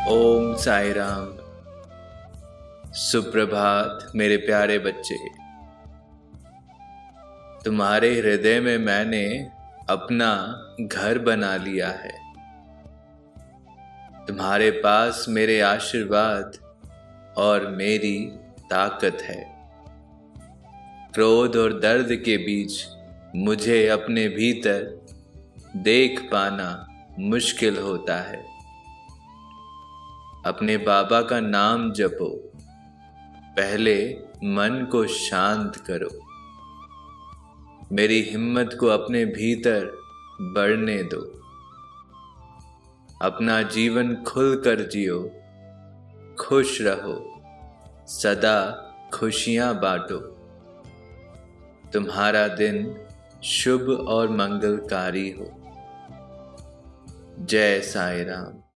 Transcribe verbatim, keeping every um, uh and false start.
ओम साई राम। सुप्रभात मेरे प्यारे बच्चे। तुम्हारे हृदय में मैंने अपना घर बना लिया है। तुम्हारे पास मेरे आशीर्वाद और मेरी ताकत है। क्रोध और दर्द के बीच मुझे अपने भीतर देख पाना मुश्किल होता है। अपने बाबा का नाम जपो, पहले मन को शांत करो। मेरी हिम्मत को अपने भीतर बढ़ने दो। अपना जीवन खुलकर जियो, खुश रहो, सदा खुशियां बांटो। तुम्हारा दिन शुभ और मंगलकारी हो। जय साई राम।